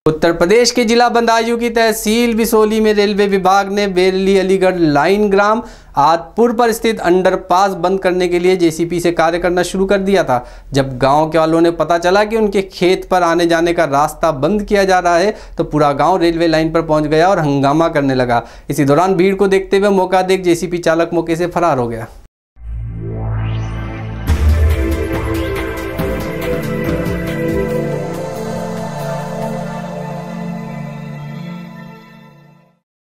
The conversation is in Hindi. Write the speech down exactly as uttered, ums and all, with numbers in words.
उत्तर प्रदेश के जिला बदायूं की तहसील बिसोली में रेलवे विभाग ने बेरली अलीगढ़ लाइन ग्राम आदपुर पर स्थित अंडरपास बंद करने के लिए जेसीबी से कार्य करना शुरू कर दिया था। जब गांव के वालों ने पता चला कि उनके खेत पर आने जाने का रास्ता बंद किया जा रहा है तो पूरा गांव रेलवे लाइन पर पहुंच गया और हंगामा करने लगा। इसी दौरान भीड़ को देखते हुए मौका देख जेसीबी चालक मौके से फरार हो गया।